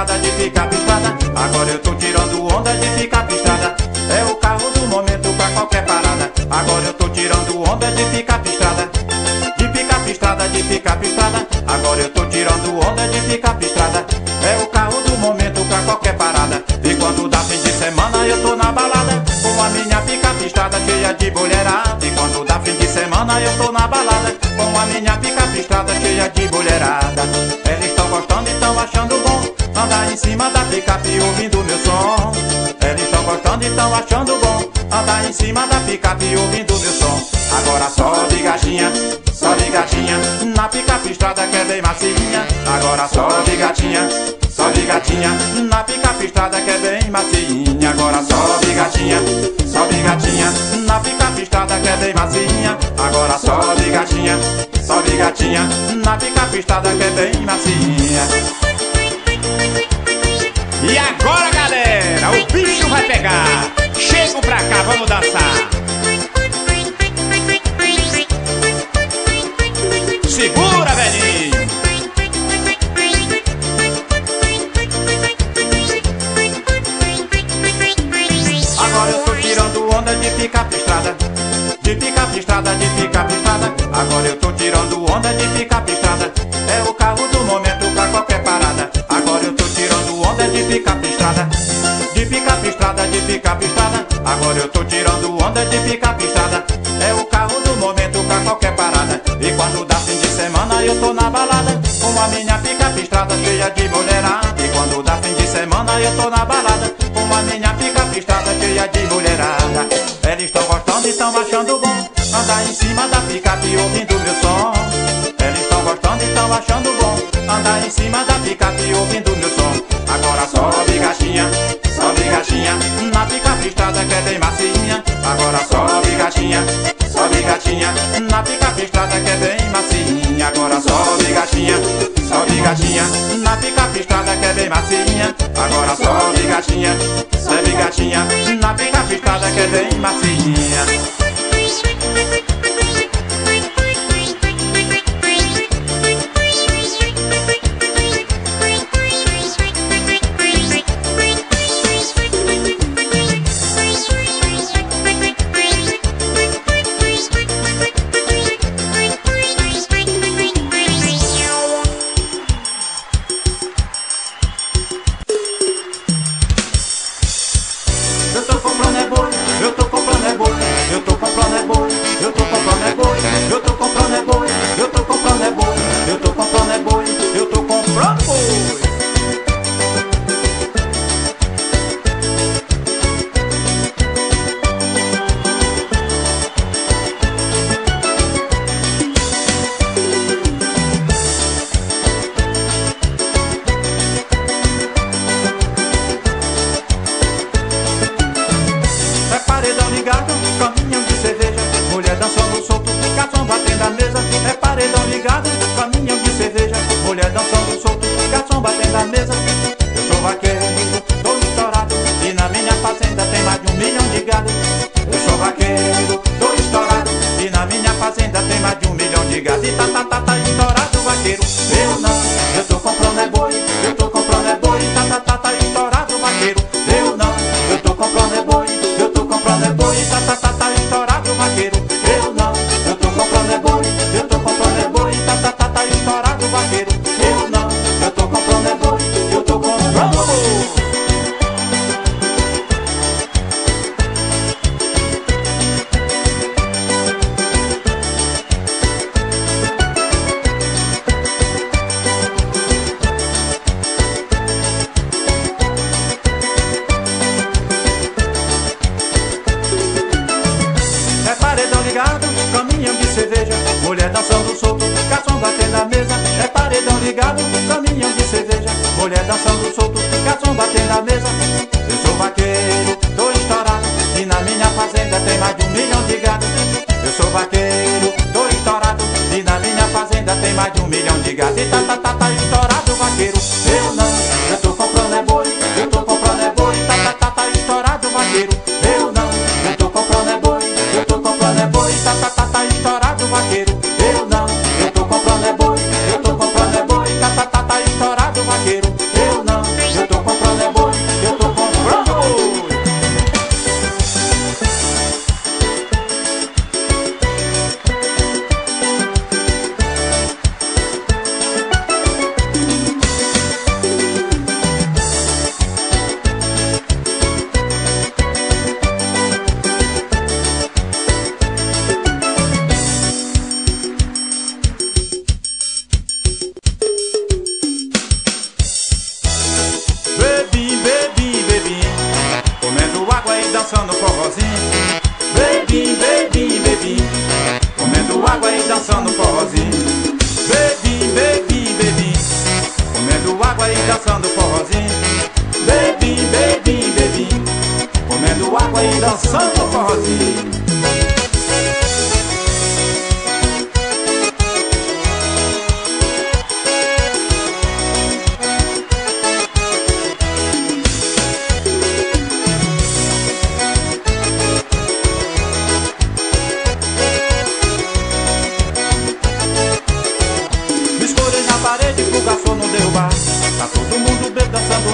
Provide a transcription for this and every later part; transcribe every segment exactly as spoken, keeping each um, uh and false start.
estrada, de picar estrada. Agora eu tô tirando onda de picar estrada. É o carro do momento pra qualquer parada. Agora eu tô tirando onda de picar estrada. De picar estrada, de picar estrada. Agora eu tô tirando onda de picar estrada. É o carro do momento pra qualquer parada. E quando dá fim de semana eu tô na balada com a minha pica estrada cheia de mulherada. E quando dá fim de semana eu tô na balada com a minha pica estrada cheia de mulherada. Eles estão gostando e estão achando bom andar em cima da picape ouvindo meu som. Eles estão gostando e estão achando bom andar em cima da picape ouvindo meu som. Agora sobe gatinha, sobe gatinha, na picape estrada que é bem macinha. Agora sobe gatinha, sobe gatinha, na picape estrada que é bem macinha. Agora sobe gatinha, sobe gatinha, na picape estrada que é bem macinha. Agora sobe gatinha, sobe gatinha, na picape estrada que é bem macinha. E agora, galera, o bicho vai pegar. Chegam pra cá, vamos dançar. Segura, velhinho. Agora eu tô tirando onda de picape estrada. De picape estrada, de picape estrada. Agora eu tô tirando onda de picape estrada. É o carro do momento pra qualquer parada. Agora eu tô tirando onda de picape estrada. De picape estrada, de picape estrada. Agora eu tô tirando onda de picape estrada. É o carro do momento pra qualquer parada. E quando dá fim de semana eu tô na balada com a minha picape estrada cheia de mulherada. E quando dá fim de semana eu tô na balada com a minha picape estrada cheia de mulherada. Eles estão gostando e estão achando bom andar em cima da picape ouvindo meu som. Eles estão gostando e estão achando bom andar em cima da picape ouvindo meu som. Agora sobe gatinha, sobe gatinha, na picape estrada que é bem macinha. Agora sobe gatinha, sobe gatinha, na picape estrada que é bem macinha. Agora sobe gatinha, sobe gatinha, na picape estrada que é bem macinha. Agora sobe gatinha, sobe gatinha, na picape estrada que é bem macinha. Eu tô comprando é boi, eu tô comprando é boi, eu tô comprando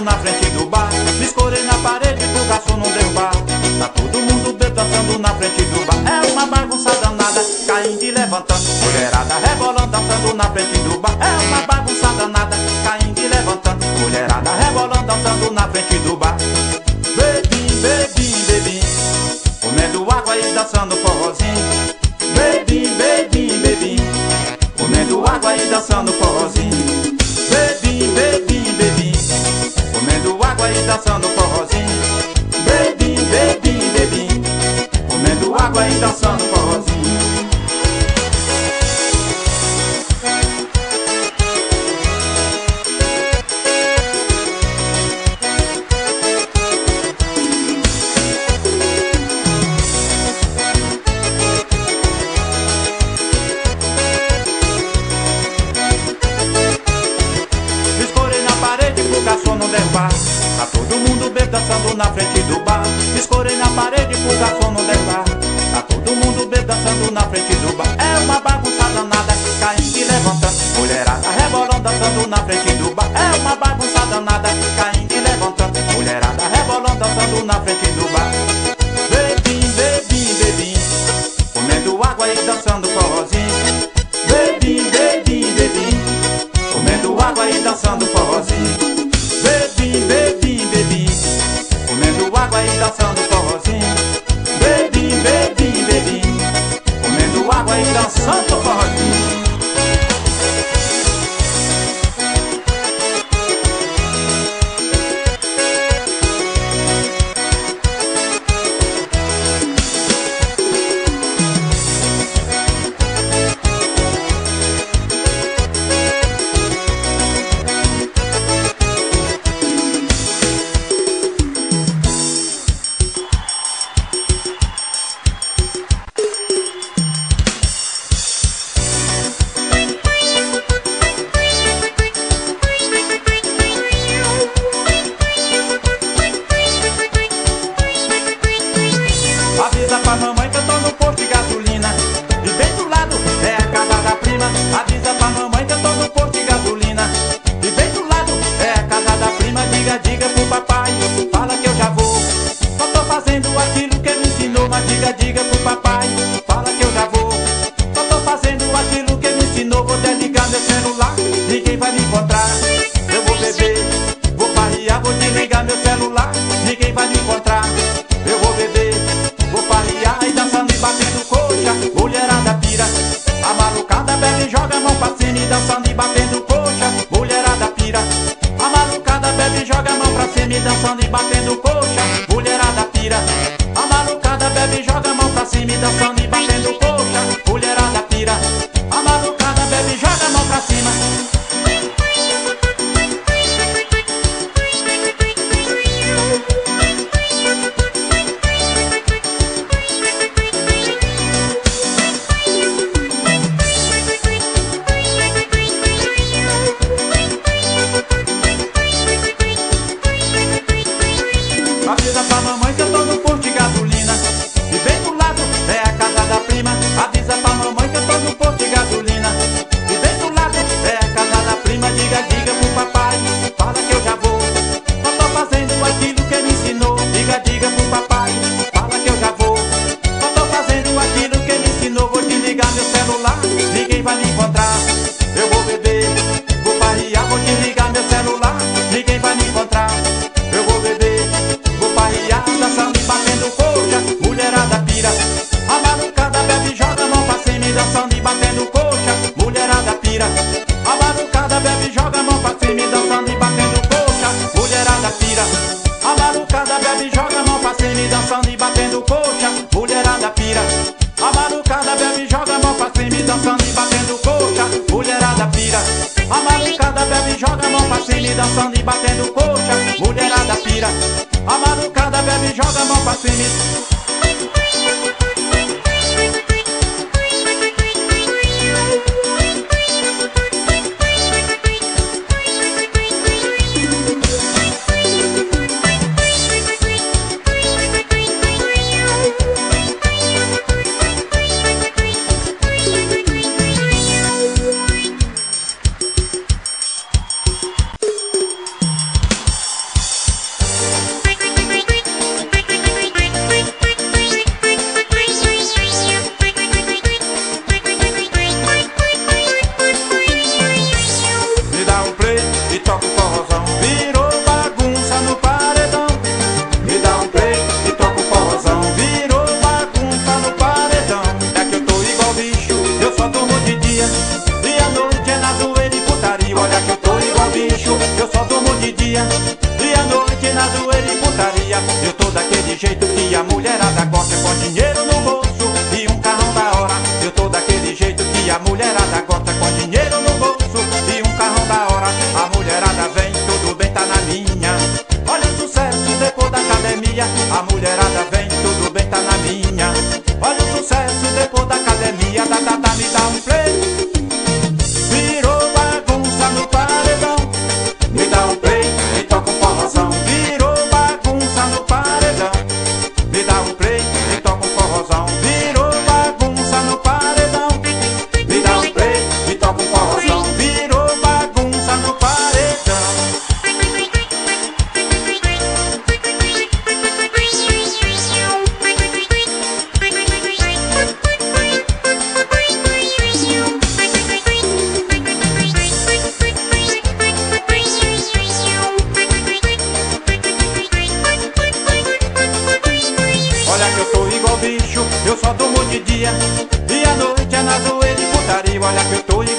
na frente do bar. Me escorei na parede pro garçom não derrubar. Tá todo mundo bêbado dançando na frente do bar. É uma bagunça danada, caindo e levantando. Mulherada rebolando dançando na frente do bar. É uma bagunça danada, caindo e levantando. Mulherada rebolando dançando na frente do bar. Bebim, bebim, bebim, comendo água e dançando forrozinho. Bebim, bebim, bebim, comendo água e dançando forrozinho. Bebim, bebim, bebim, comendo água e dançando forrozinho. Bebim, bebim, bebim, comendo água e dançando forrozinho. Tá todo mundo bêbado dançando na frente do bar. Escorei na parede pro garçom não derrubar. Tá todo mundo bêbado dançando na frente do bar. É uma bagunça danada, caindo e levantando. Mulherada rebolando dançando na frente do bar. É uma bagunça danada, caindo e levantando. Mulherada rebolando dançando na frente do bar. Bebim, bebim, bebim, comendo água e dançando forrozinho. Bebim, bebim, bebim, comendo água e dançando forrozinho. Bebim, bebim, bebim, comendo água e dançando forrozinho. Bebim, bebim, bebim, comendo água e dançando forrozinho.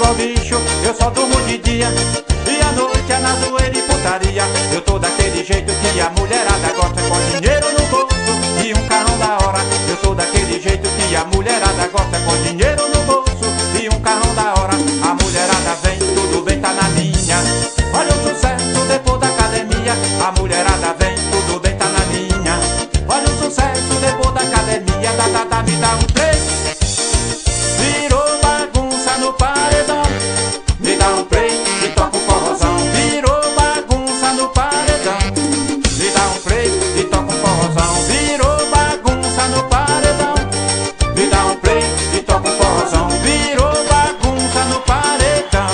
sou bicho, eu só durmo de dia, e à noite é na zoeira e putaria. Eu tô daquele jeito que a mulherada gosta, com dinheiro no bolso e um carrão da hora. Eu sou daquele jeito que a mulherada gosta, com dinheiro no bolso e um carrão da hora. A mulherada vem, tudo bem, tá na minha. Olha o sucesso depois da academia. A mulherada vem, tudo bem, tá na minha. Olha o sucesso depois da academia. Da, da, da, me dá um três. Virou bagunça no paredão. Me dá um play e toca o forrozão. Virou bagunça no paredão. Me dá um play e toca o forrozão. Virou bagunça no paredão. Me dá um play e toca o forrozão. Virou bagunça no paredão.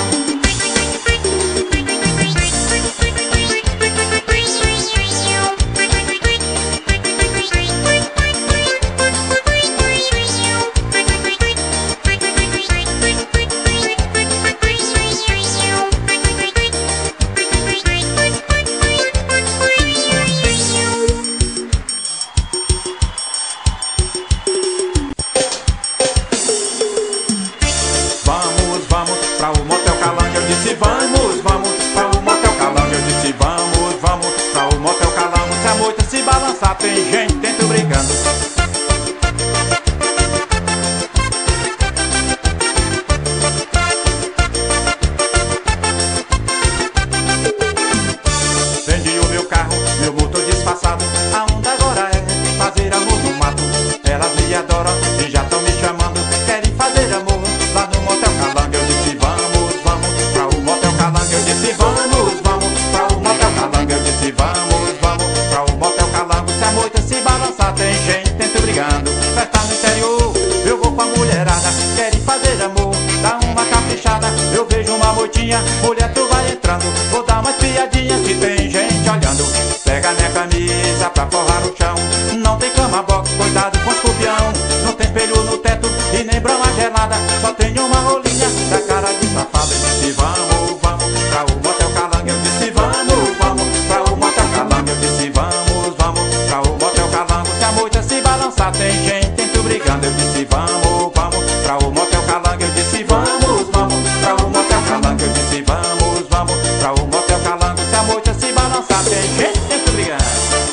Vamos, vamos pra o Motel Calango. Eu disse vamos, vamos pra o Motel Calango. Eu disse vamos, vamos pra o Motel Calango. Se a moita se balançar, tem gente dentro brigando. Vendi o meu carro, meu motor disfarçado. A onda agora é fazer amor no mato. Elas me adoram e já tão me chamando. Querem fazer amor lá no Motel Calango. Eu disse vamos, vamos pra o Motel Calango. Eu disse vamos, vamos pra o Motel Calango. Eu disse vamos, vamos pra o Motel Calango. Se a moita se balançar, tem gente dentro brigando. Festa no interior, eu vou com a mulherada. Querem fazer amor, dá uma caprichada. Eu vejo uma moitinha, mulher tu vai entrando. Vou dar umas piadinhas se tem gente olhando. Pega minha camisa pra forrar o chão. Não tem cama box, cuidado com escorpião. Não tem espelho no teto e nem brama gelada. Só tem uma rolinha da cara de safado. Eu disse vamos, vamos pra o Motel Calango. Eu disse vamos, vamos pra o Motel Calango. Eu disse vamos, vamos pra o Motel Calango. Se a moita se balançar, tem gente dentro brigando. Eu disse vamos, vamos pra o Motel Calango. Eu disse vamos, vamos pra o Motel Calango. Eu disse vamos, vamos pra o Motel Calango. Se a moita se balançar, tem gente dentro brigando.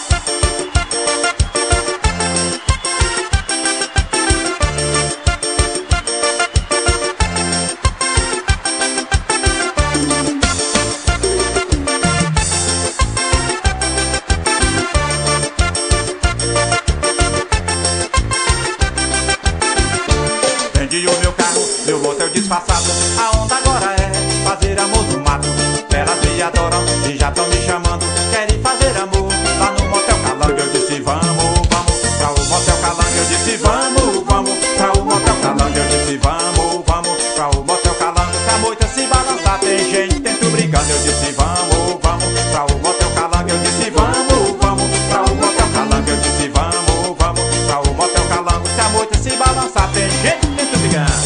Vendi o meu carro, meu motel disfarçado. A onda agora é fazer amor no mato. Elas me adoram e já tão me chamando. Querem fazer amor lá no Motel Calango. Eu disse vamos, vamos pra o Motel Calango. Eu disse vamos, vamos pra o Motel Calango. Eu disse vamos, vamos pra o Motel Calango. Se a moita se balançar, tem gente dentro brigando. Eu disse vamos, vamos pra o Motel Calango. Eu disse vamos, vamos pra o Motel Calango. Eu disse vamos, vamos pra o Motel Calango. Se a moita se balançar, tem gente dentro brigando.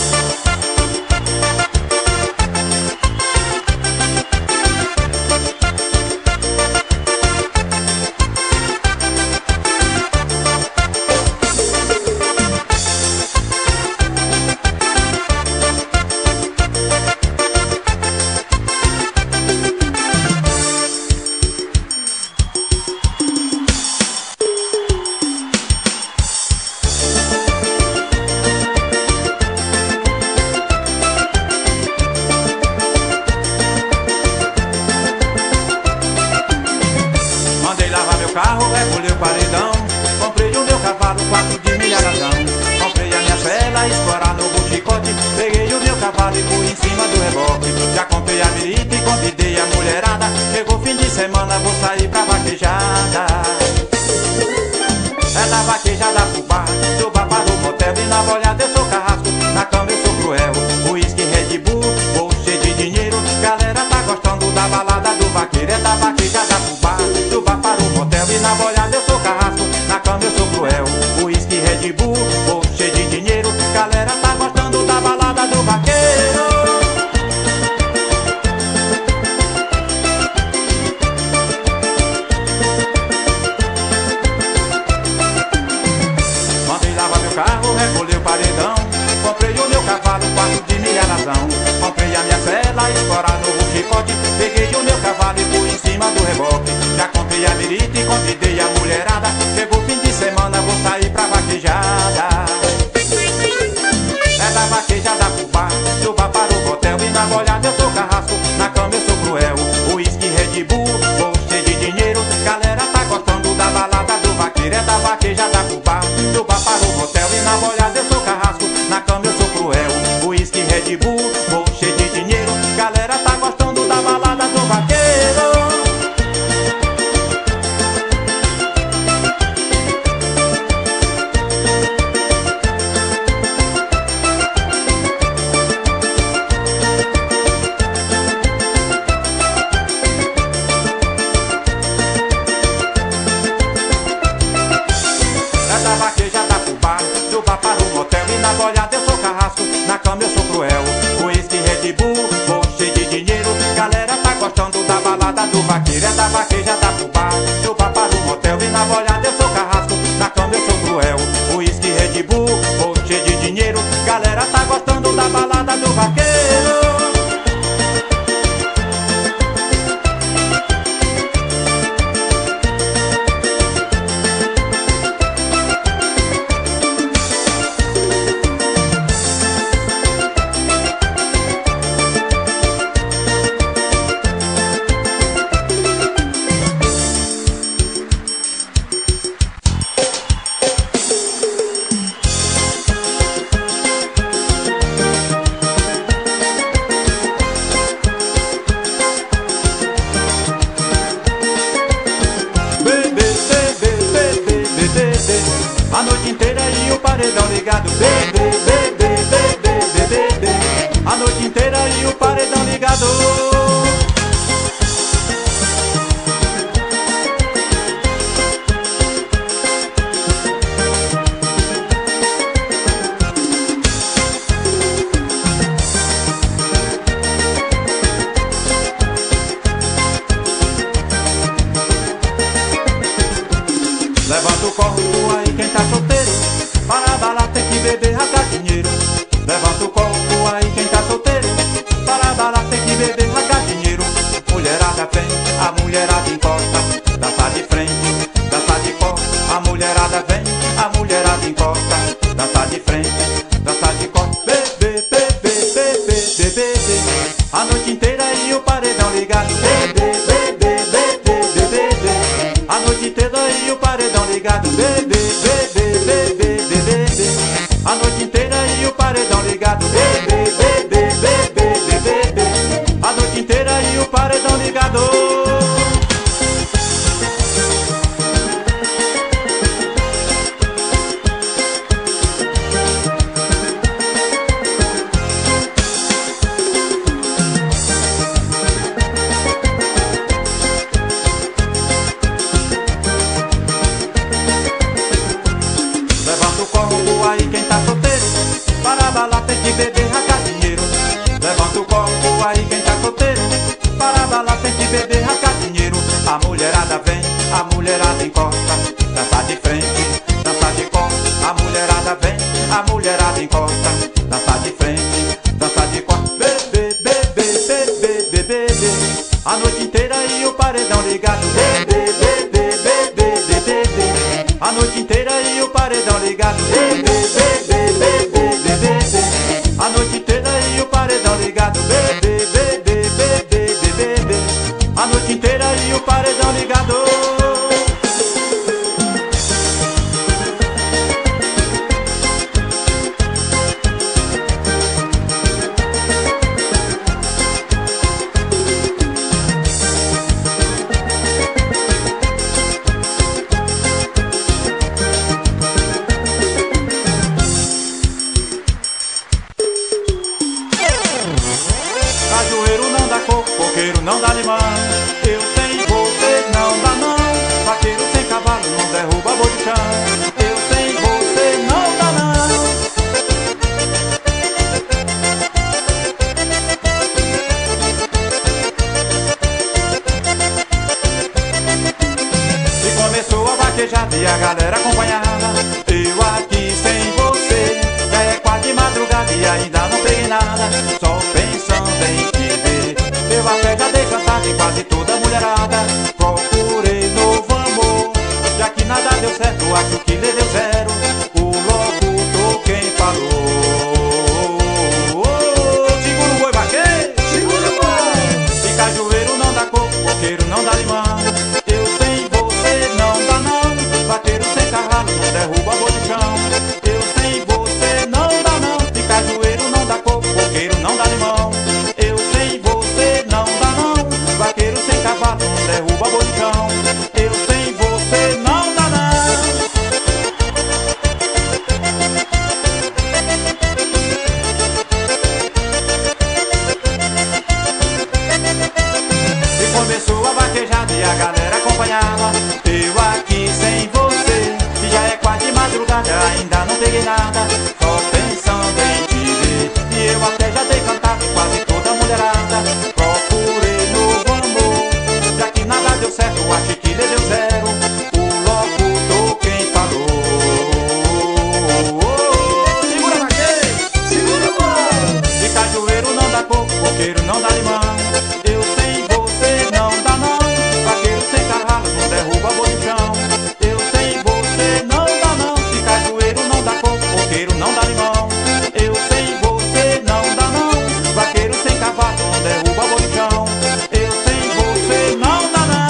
Carro, recolhi o paredão. Comprei o meu cavalo, quatro de milharazão. Comprei a minha vela, escorar no chicote. Peguei o meu cavalo e fui em cima do reboque. Já comprei a birita e convidei a mulherada. Chegou fim de semana, vou sair pra vaquejada. É da vaquejada pro bar, do bar para o motel. E na bolhada eu sou carrasco, na cama eu sou cruel. Whisky, Red Bull, bolso cheio de dinheiro. Galera tá gostando da balada do vaqueiro. É da vaquejada pro bar, do bar para o motel. E na bolhada eu sou carrasco, na cama eu sou cruel. Whisky, Red Bull, bolso cheio de dinheiro. Galera tá gostando da balada do vaqueiro. Red Bull, vou cheio de dinheiro. Galera tá gostando da balada do vaqueiro. É da vaqueja da fubá, do bar para o motel. E na bolhada eu sou carrasco, na cama eu sou cruel. Whisky, Red Bull, vou cheio de dinheiro. Galera tá gostando da balada do vaqueiro. É da vaqueja da fubá, do bar para o motel. E na bolhada eu sou carrasco, na cama eu sou cruel. Whisky, Red Bull, vou cheio de dinheiro. Galera tá gostando da balada do vaqueiro. A noite inteira e o paredão ligado. Bebê, bebê, bebê, bebê, bebê. A noite inteira e o paredão ligado. Levanta o corpo aí quem tá solteiro. Para a balada tem que beber, rasgar dinheiro. Levanta o corpo aí quem tá solteiro. Para a balada tem que beber, rasgar dinheiro. Mulherada vem, a mulherada encosta. Dança de frente, dança de costa. A mulherada vem, a mulherada encosta. Dança de frente, dança de costa. Bebê, bebê, bebê, bebê, bebê. A noite inteira e o paredão ligado. Bebê, bebê, bebê, bebê, bebê. A noite inteira e o paredão ligado. Bebê, bebê, bebê, bebê, bebê. A noite inteira e o paredão ligado. Bebê, bebê, bebê, bebê, bebê. A noite inteira e o paredão ligado. Levanta o corpo aí quem tá solteiro. Para a balada tem que beber, rasgar dinheiro. Levanta o corpo aí quem tá solteiro. Para a balada tem que beber, rasgar dinheiro. A mulherada vem, a mulherada encosta. Dança de frente, dança de costa. A mulherada vem, a mulherada encosta. Dança de frente, dança de costa. Bebê, bebê, bebê, bebê, bebê. A noite inteira e o paredão ligado. Bebê, bebê, bebê, bebê, bebê. A noite inteira e o paredão ligado. Bebê, bebê, bebê, bebê, bebê. A noite inteira e o paredão ligado. Bebê, bebê, bebê, bebê, bebê. A noite inteira e o paredão ligado. Cajueiro não dá coco, coqueiro não dá limão. Eu sem você não dá não. Vaqueiro sem cavalo não derruba boi do chão. Eu sem você não dá não. E começou a vaquejada e a galera acompanhava. Eu aqui sem você, já é quase madrugada e ainda não peguei nada. Só pensando em te ver. Eu até já dei cantada em quase toda a mulherada. Procurei novo amor, já que nada deu certo, acho que lhe deu zero. O locutor quem falou. Segura o boi, vaqueiro, segura o boi. E cajueiro não dá coco, coqueiro não dá limão. Eu sem você não dá não. Vaqueiro sem cavalo não derruba boi do chão. Eu sem você não dá não. E cajueiro não dá coco, coqueiro não coqueiro não dá limão. Eu sem você não dá não. Vaqueiro sem cavalo não derruba boi no chão. Eu sem você não dá não. Se cajueiro não dá coco, coqueiro não dá limão. Eu sem você não dá não. Vaqueiro sem cavalo não derruba boi no chão. Eu sem você não dá não.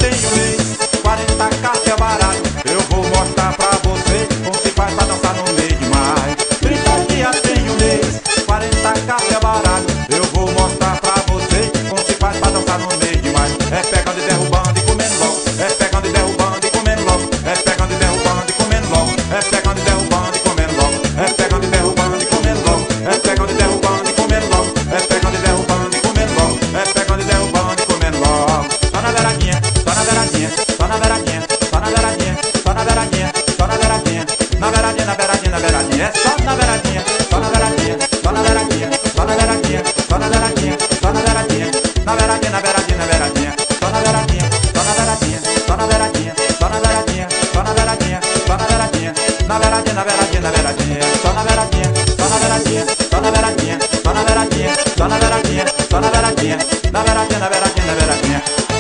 tem um mês, quarenta cartas é barato. Eu vou mostrar pra você como se faz pra dançar no mês de maio. trinta dias tem um mês, quarenta cartas é barato. Eu vou mostrar pra você como se faz pra dançar no mês de maio. É pegando e derrubando e comendo logo. É pegando e derrubando e comendo logo. É pegando e derrubando e comendo logo. É pegando e derrubando e comendo logo. É pegando e derrubando e comendo logo. É pegando e derrubando e comendo logo. É pegando e derrubando e comendo logo. É pegando e derrubando e comendo logo. Só na beiradinha, só na beiradinha, só na beiradinha, só na beiradinha, só na beiradinha, só na beiradinha, na beiradinha, na beiradinha, na beiradinha. É só na beiradinha, só na beiradinha, só na beiradinha, só na beiradinha, só na beiradinha, só na beiradinha, na beiradinha, na beiradinha, na beiradinha. Só na beiradinha, só na beiradinha, só na beiradinha, só na beiradinha, só na beiradinha, só na beiradinha, na beiradinha, na beiradinha, na beiradinha. Só na beiradinha, só na beiradinha, só na beiradinha, só na beiradinha, só na beiradinha, só na beiradinha, na beiradinha, na beiradinha, na beiradinha.